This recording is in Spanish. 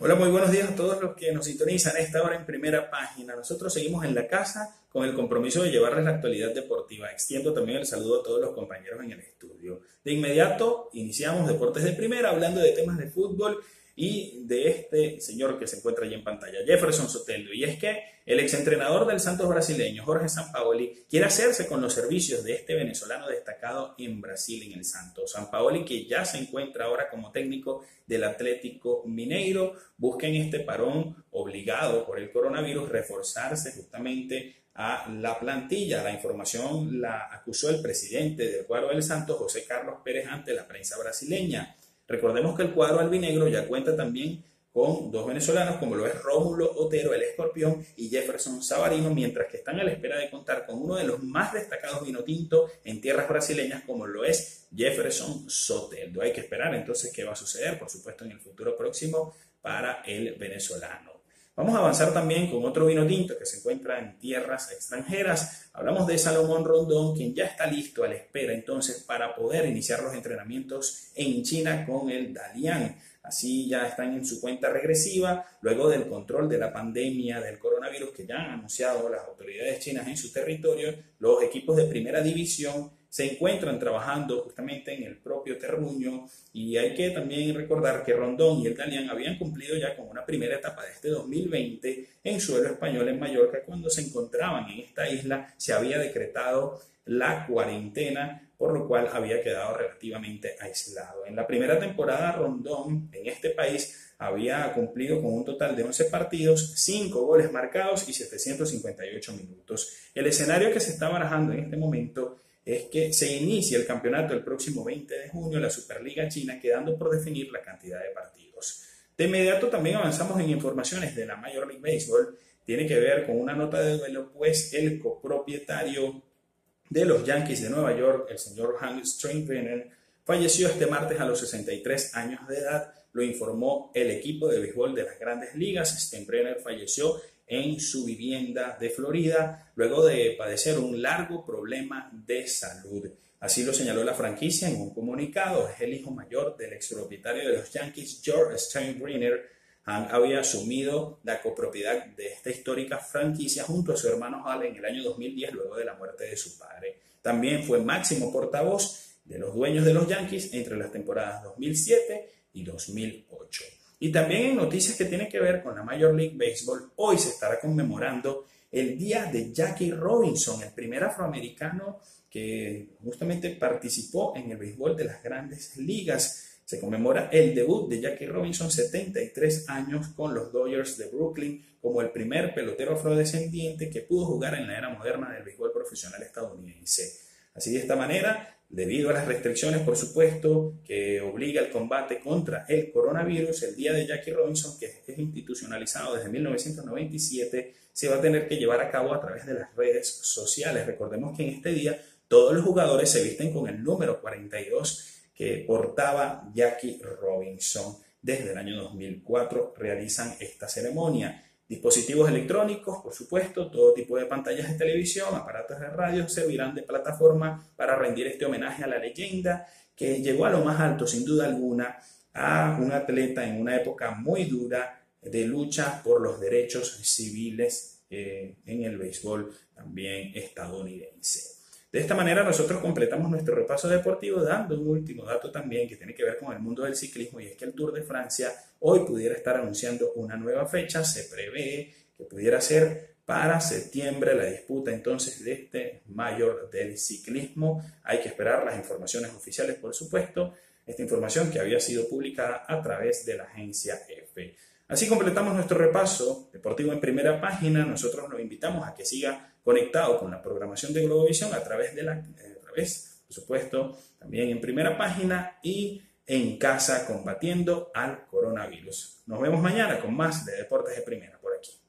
Hola, muy buenos días a todos los que nos sintonizan a esta hora en Primera Página. Nosotros seguimos en la casa con el compromiso de llevarles la actualidad deportiva. Extiendo también el saludo a todos los compañeros en el estudio. De inmediato iniciamos Deportes de Primera hablando de temas de fútbol y de este señor que se encuentra allí en pantalla, Jefferson Soteldo. Y es que el exentrenador del Santos brasileño, Jorge Sampaoli, quiere hacerse con los servicios de este venezolano destacado en Brasil, en el Santos. Sampaoli, que ya se encuentra ahora como técnico del Atlético Mineiro, busca en este parón obligado por el coronavirus reforzarse justamente a la plantilla. La información la acusó el presidente del cuadro del Santos, José Carlos Pérez, ante la prensa brasileña. Recordemos que el cuadro albinegro ya cuenta también con dos venezolanos, como lo es Rómulo Otero, el Escorpión, y Jefferson Savarino, mientras que están a la espera de contar con uno de los más destacados vinotintos en tierras brasileñas, como lo es Jefferson Soteldo. Hay que esperar entonces qué va a suceder, por supuesto, en el futuro próximo para el venezolano. Vamos a avanzar también con otro vino tinto que se encuentra en tierras extranjeras. Hablamos de Salomón Rondón, quien ya está listo a la espera entonces para poder iniciar los entrenamientos en China con el Dalian. Así ya están en su cuenta regresiva, luego del control de la pandemia del coronavirus que ya han anunciado las autoridades chinas en su territorio. Los equipos de primera división se encuentran trabajando justamente en el propio terruño, y hay que también recordar que Rondón y el Dalian habían cumplido ya con una primera etapa de este 2020 en suelo español en Mallorca. Cuando se encontraban en esta isla se había decretado la cuarentena, por lo cual había quedado relativamente aislado. En la primera temporada, Rondón en este país había cumplido con un total de 11 partidos, 5 goles marcados y 758 minutos. El escenario que se está barajando en este momento es que se inicie el campeonato el próximo 20 de junio, la Superliga China, quedando por definir la cantidad de partidos. De inmediato también avanzamos en informaciones de la Major League Baseball. Tiene que ver con una nota de duelo, pues el copropietario de los Yankees de Nueva York, el señor Hank Steinbrenner, falleció este martes a los 63 años de edad. Lo informó el equipo de béisbol de las Grandes Ligas. Steinbrenner falleció en su vivienda de Florida luego de padecer un largo problema de salud. Así lo señaló la franquicia en un comunicado. Es el hijo mayor del expropietario de los Yankees, George Steinbrenner. Hank había asumido la copropiedad de esta histórica franquicia junto a su hermano Hal en el año 2010, luego de la muerte de su padre. También fue máximo portavoz de los dueños de los Yankees entre las temporadas 2007 y 2008. Y también en noticias que tienen que ver con la Major League Baseball, hoy se estará conmemorando el día de Jackie Robinson, el primer afroamericano que justamente participó en el béisbol de las Grandes Ligas. Se conmemora el debut de Jackie Robinson, 73 años, con los Dodgers de Brooklyn, como el primer pelotero afrodescendiente que pudo jugar en la era moderna del béisbol profesional estadounidense. Así, de esta manera, debido a las restricciones, por supuesto, que obliga el combate contra el coronavirus, el día de Jackie Robinson, que es institucionalizado desde 1997, se va a tener que llevar a cabo a través de las redes sociales. Recordemos que en este día todos los jugadores se visten con el número 42 que portaba Jackie Robinson. Desde el año 2004 realizan esta ceremonia. Dispositivos electrónicos, por supuesto, todo tipo de pantallas de televisión, aparatos de radio servirán de plataforma para rendir este homenaje a la leyenda que llegó a lo más alto, sin duda alguna, a un atleta en una época muy dura de lucha por los derechos civiles en el béisbol también estadounidense. De esta manera nosotros completamos nuestro repaso deportivo dando un último dato también que tiene que ver con el mundo del ciclismo, y es que el Tour de Francia hoy pudiera estar anunciando una nueva fecha. Se prevé que pudiera ser para septiembre la disputa entonces de este mayor del ciclismo. Hay que esperar las informaciones oficiales, por supuesto, esta información que había sido publicada a través de la agencia EFE. Así completamos nuestro repaso deportivo en Primera Página. Nosotros los invitamos a que siga conectado con la programación de Globovisión a través, por supuesto, también en Primera Página y en casa combatiendo al coronavirus. Nos vemos mañana con más de Deportes de Primera por aquí.